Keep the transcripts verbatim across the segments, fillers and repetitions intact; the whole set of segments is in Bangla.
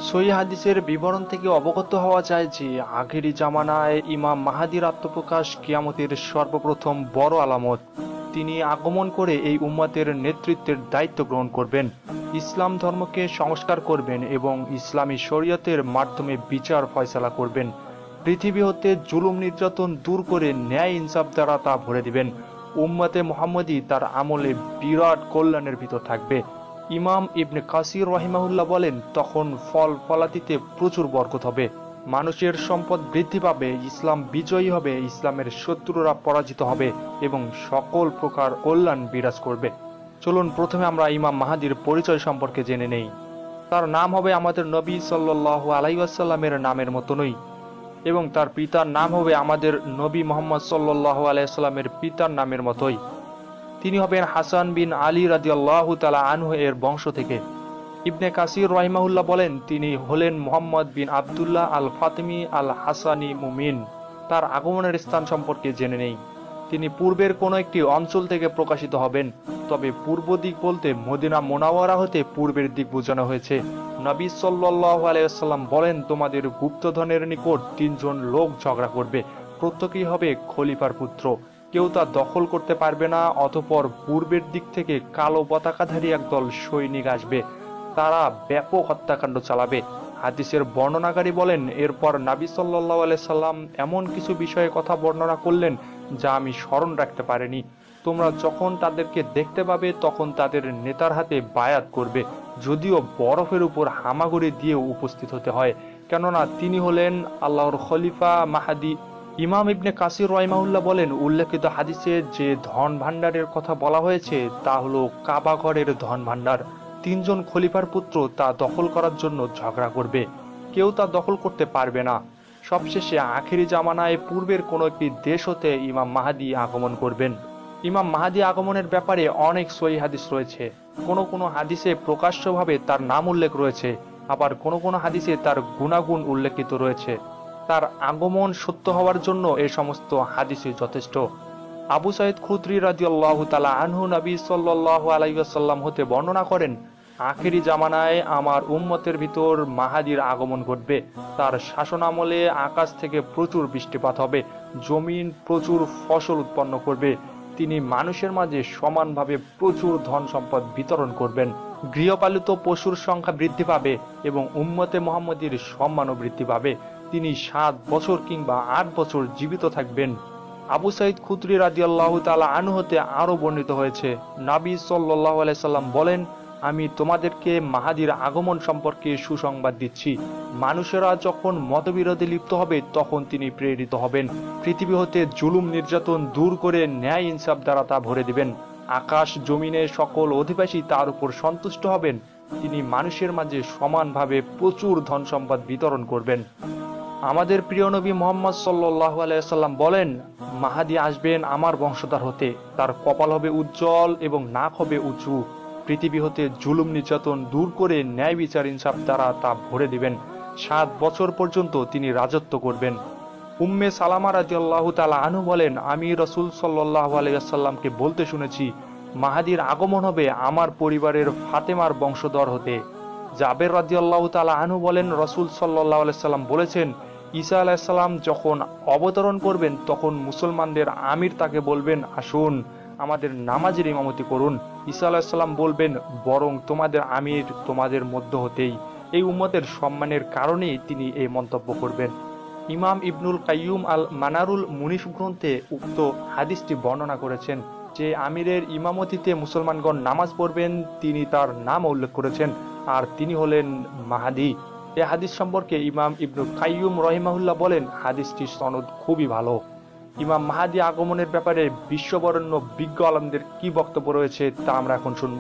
সহিহ হাদিসের বিবরণ থেকে অবগত হওয়া যায় যে আখেরি জামানায় ইমাম মাহাদির আত্মপ্রকাশ কিয়ামতের সর্বপ্রথম বড় আলামত। তিনি আগমন করে এই উম্মতের নেতৃত্বের দায়িত্ব গ্রহণ করবেন, ইসলাম ধর্মকে সংস্কার করবেন এবং ইসলামী শরীয়তের মাধ্যমে বিচার ফয়সালা করবেন। পৃথিবী হতে জুলুম নির্যাতন দূর করে ন্যায় ইনসাফ দ্বারা তা ভরে দিবেন। উম্মতে মুহাম্মদী তার আমলে বিরাট কল্যাণের ভিতর থাকবে। ইমাম ইবনে কাসির রহিমাহুল্লাহ বলেন, তখন ফল ফলাদিতে প্রচুর বরকত হবে, মানুষের সম্পদ বৃদ্ধি পাবে, ইসলাম বিজয়ী হবে, ইসলামের শত্রুরা পরাজিত হবে এবং সকল প্রকার কল্যাণ বিরাজ করবে। চলুন প্রথমে আমরা ইমাম মাহাদির পরিচয় সম্পর্কে জেনে নেই। তার নাম হবে আমাদের নবী সাল্লাল্লাহু আলাইহি ওয়াসাল্লামের নামের মতনই এবং তার পিতার নাম হবে আমাদের নবী মুহাম্মদ সাল্লাল্লাহু আলাইহি ওয়াসাল্লামের পিতার নামের মতোই। তিনি হবেন হাসান বিন আলী রাদিয়াল্লাহু তাআলা আনহু এর বংশ থেকে। ইবনে কাসির রাহিমাহুল্লাহ বলেন, তিনি হলেন মুহাম্মদ বিন আবদুল্লাহ আল ফাতিমি আল হাসানি মুমিন। তার আগমনের স্থান সম্পর্কে জেনে নেই। তিনি পূর্বের কোনো একটি অঞ্চল থেকে প্রকাশিত হবেন, তবে পূর্ব দিক বলতে মদিনা মুনাওয়ারা হতে পূর্বের দিক বোঝানো হয়েছে। নবী সাল্লাল্লাহু আলাইহি ওয়াসাল্লাম বলেন, তোমাদের গুপ্তধনের নিকট তিনজন লোক ঝগড়া করবে, প্রত্যেকেই হবে খলিফার পুত্র, কেউ তা দখল করতে পারবে না। অতঃপর পূর্বের দিক থেকে কালো পতাকাধারী একদল সৈনিক আসবে, তারা ব্যাপক হত্যাকাণ্ড চালাবে। হাদিসের বর্ণনাকারী বলেন, এরপর নবী সাল্লাল্লাহু আলাইহি সাল্লাম এমন কিছু বিষয়ে কথা বর্ণনা করলেন যা আমি স্মরণ রাখতে পারিনি। তোমরা যখন তাদেরকে দেখতে পাবে তখন তাদের নেতার হাতে বায়াত করবে, যদিও বরফের উপর হামাগুড়ি দিয়ে উপস্থিত হতে হয়, কেননা তিনি হলেন আল্লাহর খলিফা মাহাদি। ইমাম ইবনে কাসির রাহিমাহুল্লাহ বলেন, উল্লেখিত হাদিসে যে ধন ভাণ্ডারের কথা বলা হয়েছে তা হলো কাবা ঘরের ধন ভাণ্ডার। তিনজন খলিফার পুত্র তা দখল করার জন্য ঝগড়া করবে, কেউ তা দখল করতে পারবে না। সবশেষে আখেরি জামানায় পূর্বের কোনো একটি দেশ হতে ইমাম মাহাদি আগমন করবেন। ইমাম মাহাদি আগমনের ব্যাপারে অনেক সহিহ হাদিস রয়েছে। কোনো কোনো হাদিসে প্রকাশ্যভাবে তার নাম উল্লেখ রয়েছে, আবার কোনো কোনো হাদিসে তার গুণাগুণ উল্লেখিত রয়েছে। তার আগমন সত্য হওয়ার জন্য এ সমস্ত হাদিসই যথেষ্ট। আবু সাঈদ খুদরি রাদিয়াল্লাহু তাআলা আনহু নবী সাল্লাল্লাহু আলাইহি ওয়াসাল্লাম হতে বর্ণনা করেন, আখেরি জামানায় আমার উম্মতের ভিতর মাহাদির আগমন ঘটবে। তার শাসন আমলে আকাশ থেকে প্রচুর বৃষ্টিপাত হবে, জমিন প্রচুর ফসল উৎপন্ন করবে। তিনি মানুষের মাঝে সমানভাবে প্রচুর ধন সম্পদ বিতরণ করবেন। গৃহপালিত পশুর সংখ্যা বৃদ্ধি পাবে এবং উম্মতে মুহাম্মদীর সম্মানও বৃদ্ধি পাবে। তিনি সাত বছর কিংবা আট বছর জীবিত থাকবেন। আবু সাঈদ খুদরি রাদিয়াল্লাহু তাআলা আনহু হতে আরো বর্ণিত হয়েছে, নবী সাল্লাল্লাহু আলাইহি সাল্লাম বলেন, আমি তোমাদেরকে মাহাদির আগমন সম্পর্কে সুসংবাদ দিচ্ছি। মানুষেরা যখন মতবিরোধে লিপ্ত হবে তখন তিনি প্রেরিত হবেন। পৃথিবী হতে জুলুম নির্যাতন দূর করে ন্যায় ইনসাফ দ্বারা তা ভরে দিবেন। আকাশ জমিনের সকল অধিবাসী তার উপর সন্তুষ্ট হবেন। তিনি মানুষের মাঝে সমানভাবে প্রচুর ধন সম্পদ বিতরণ করবেন। আমাদের প্রিয় নবী মুহাম্মদ সাল্লাল্লাহু আলাইহি সাল্লাম বলেন, মাহাদি আসবেন আমার বংশধর হতে, তার কপাল হবে উজ্জ্বল এবং নাক হবে উঁচু। পৃথিবী হতে জুলুম নির্যাতন দূর করে ন্যায় বিচার ইনসাফ দ্বারা তা ভরে দিবেন। সাত বছর পর্যন্ত তিনি রাজত্ব করবেন। উম্মে সালামা রাদিয়াল্লাহু তাআলা আনহু বলেন, আমি রাসূল সাল্লাল্লাহু আলাইহি ওয়াসাল্লামকে বলতে শুনেছি, মাহাদির আগমন হবে আমার পরিবারের ফাতেমার বংশধর হতে। জাবের রাদিয়াল্লাহু তাআলা আনহু বলেন, রাসূল সাল্লাল্লাহু আলাইহি ওয়াসাল্লাম বলেছেন, ঈসা আলাইহিস সালাম যখন অবতরণ করবেন তখন মুসলমানদের আমির তাকে বলবেন, আসুন আমাদের নামাজের ইমামতি করুন। ঈসা আলাইহিস সালাম বলবেন, বরং তোমাদের আমির তোমাদের মধ্য হতেই। এই উম্মতের সম্মানের কারণেই তিনি এই মন্তব্য করবেন। ইমাম ইবনুল কাইয়ুম আল মানারুল মুনিফ গ্রন্থে উক্ত হাদিসটি বর্ণনা করেছেন যে আমিরের ইমামতিতে মুসলমানগণ নামাজ পড়বেন, তিনি তার নাম উল্লেখ করেছেন, আর তিনি হলেন মাহাদি। এই হাদিস সম্পর্কে ইমাম ইবনুল কাইয়ুম রহিমাহুল্লাহ বলেন, হাদিসটির সনদ খুবই ভালো। ইমাম মাহাদি আগমনের ব্যাপারে বিশ্ববরেণ্য বিজ্ঞ আলেমদের কি বক্তব্য রয়েছে তা আমরা এখন শুনব।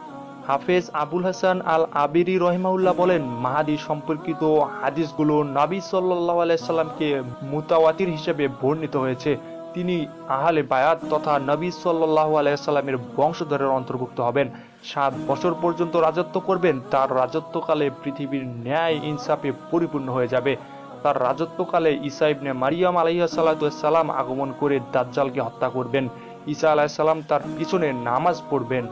হাফেজ আবুল হাসান আল আবিরি রহিমাহুল্লাহ বলেন, মাহাদি সম্পর্কিত হাদিসগুলো নবী সাল্লাল্লাহু আলাইহি সাল্লামকে মুতাওয়াতির হিসেবে বর্ণিত হয়েছে। তিনি আহলে বায়াত তথা নবী সাল্লাল্লাহু আলাইহি সাল্লামের বংশধরের অন্তর্ভুক্ত হবেন। সাত বছর পর্যন্ত রাজত্ব করবেন। তার রাজত্বকালে পৃথিবীর ন্যায় ইনসাফে পরিপূর্ণ হয়ে যাবে। তার রাজত্বকালে ঈসা ইবনে মারিয়াম আলাইহিস সালাম আগমন করে দাজ্জালকে হত্যা করবেন। ঈসা আলাইহিস সালাম তার পিছনে নামাজ পড়বেন।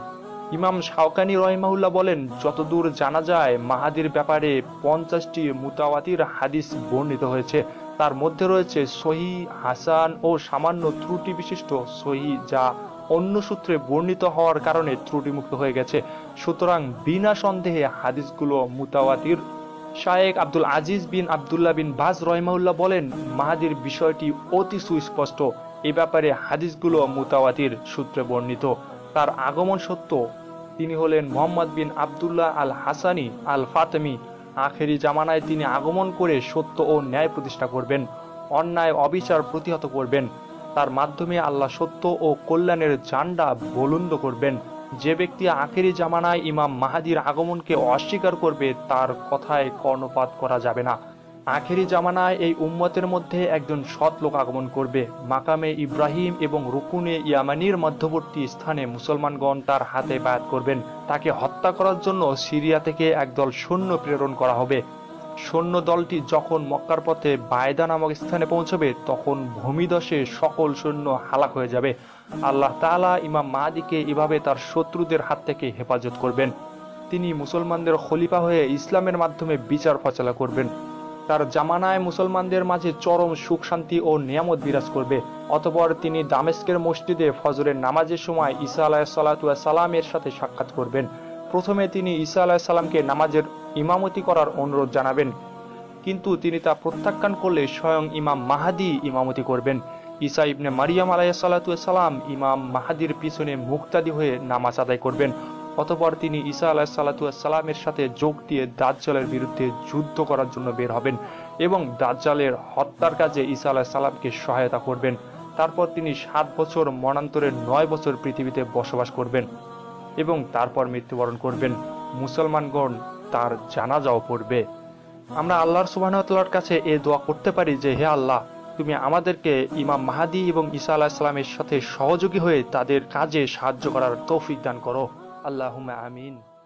ইমাম শাওকানি রহিমাহুল্লাহ বলেন, যতদূর জানা যায় মাহাদির ব্যাপারে পঞ্চাশটি মুতাওয়াতির হাদিস বর্ণিত হয়েছে। তার মধ্যে রয়েছে সহি, হাসান ও সামান্য ত্রুটি বিশিষ্ট সহি, যা অন্য সূত্রে বর্ণিত হওয়ার কারণে ত্রুটিমুক্ত হয়ে গেছে। সুতরাং বিনা সন্দেহে হাদিসগুলো মুতাওয়াতির। শায়েখ আব্দুল আজিজ বিন আব্দুল্লাহ বিন বাজ রহিমাহুল্লাহ বলেন, মাহাদির বিষয়টি অতি সুস্পষ্ট। এ ব্যাপারে হাদিসগুলো মুতাওয়াতির সূত্রে বর্ণিত। তার আগমন সত্য। তিনি হলেন মোহাম্মদ বিন আবদুল্লাহ আল হাসানি আল ফাতেমি। আখেরি জামানায় তিনি আগমন করে সত্য ও ন্যায় প্রতিষ্ঠা করবেন, অন্যায় অবিচার প্রতিহত করবেন। তার মাধ্যমে আল্লাহ সত্য ও কল্যাণের ঝান্ডা বুলন্দ করবেন। যে ব্যক্তি আখেরি জামানায় ইমাম মাহাদির আগমনকে অস্বীকার করবে, তার কথায় কর্ণপাত করা যাবে না। আখেরি জামানায় এই উম্মতের মধ্যে একজন সৎ লোক আগমন করবে। মাকামে ইব্রাহিম এবং রুকুনে ইয়ামানির মধ্যবর্তী স্থানে মুসলমানগণ তার হাতে বায়াত করবেন। তাকে হত্যা করার জন্য সিরিয়া থেকে একদল সৈন্য প্রেরণ করা হবে। সৈন্য দলটি যখন মক্কার পথে বায়দা নামক স্থানে পৌঁছবে, তখন ভূমিধসে সকল সৈন্য হালাক হয়ে যাবে। আল্লাহ তাআলা ইমাম মাহাদিকে এভাবে তার শত্রুদের হাত থেকে হেফাজত করবেন। তিনি মুসলমানদের খলিফা হয়ে ইসলামের মাধ্যমে বিচার ফয়সালা করবেন। তার জামানায় মুসলমানদের মাঝে চরম সুখ শান্তি ও নিয়ামত বিরাজ করবে। অতঃপর তিনি দামেস্কের মসজিদে ফজরের নামাজের সময় ঈসা আলাইহিসসালামের সাথে সাক্ষাৎ করবেন। প্রথমে তিনি ঈসা আলাইহিসসালামকে নামাজের ইমামতি করার অনুরোধ জানাবেন, কিন্তু তিনি তা প্রত্যাখ্যান করলে স্বয়ং ইমাম মাহাদি ইমামতি করবেন। ঈসা ইবনে মারিয়াম আলাইহিসসালাম ইমাম মাহাদির পিছনে মুক্তাদি হয়ে নামাজ আদায় করবেন। অতঃপর তিনি ঈসা আলাইহিসসালামের সাথে যোগ দিয়ে দাজ্জালের বিরুদ্ধে যুদ্ধ করার জন্য বের হবেন এবং দাজ্জালের হত্যার কাজে ঈসা আলাইহিসসালামকে সহায়তা করবেন। তারপর তিনি সাত বছর মনান্তরে নয় বছর পৃথিবীতে বসবাস করবেন এবং তারপর মৃত্যুবরণ করবেন। মুসলমানগণ তার জানাজাও পড়বে। আমরা আল্লাহর সুবহানাহু ওয়া তাআলার কাছে এ দোয়া করতে পারি যে, হে আল্লাহ, তুমি আমাদেরকে ইমাম মাহাদি এবং ঈসা আলাইহিস সালামের সাথে সহযোগী হয়ে তাদের কাজে সাহায্য করার তৌফিক দান করো। আল্লাহুম্মা আমিন।